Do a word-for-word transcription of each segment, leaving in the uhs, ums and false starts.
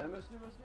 Ah, monsieur, monsieur.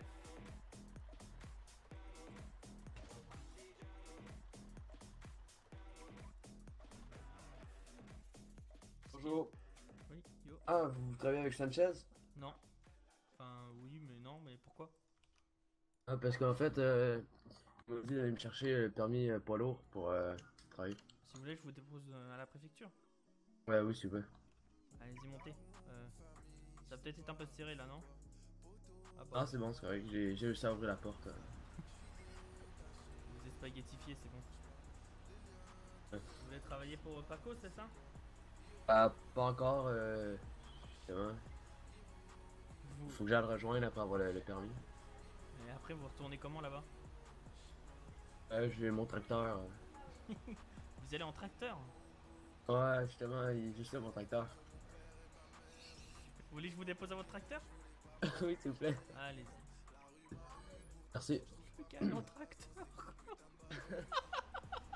Bonjour. Oui, yo. Ah, vous travaillez avec Sanchez? Non. Enfin, oui, mais non, mais pourquoi? Ah, parce qu'en fait, euh, on m'a dit d'aller me chercher le permis euh, poids lourd pour euh, travailler. Si vous voulez, je vous dépose euh, à la préfecture. Ouais, oui, s'il vous plaît. Allez-y, montez. Euh, ça a peut-être été un peu serré là, non? Ah bah, Ah, c'est bon, c'est correct. J'ai j'ai réussi à ouvrir la porte. euh. vous êtes spaghettifié, c'est bon. Ouais. Vous voulez travailler pour Paco, c'est ça? Ah, pas encore, euh, justement. Vous. Faut que j'aille le rejoindre après avoir le, le permis. Et après, vous retournez comment là-bas? Euh, j'ai mon tracteur. euh. Vous y allez en tracteur? Ouais, justement, il est juste là, mon tracteur. Vous voulez que je vous dépose à votre tracteur? Oui, s'il vous plaît. Allez-y. Merci. Je veux qu'elle aille en tracteur.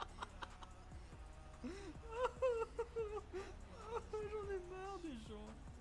J'en ai marre des gens.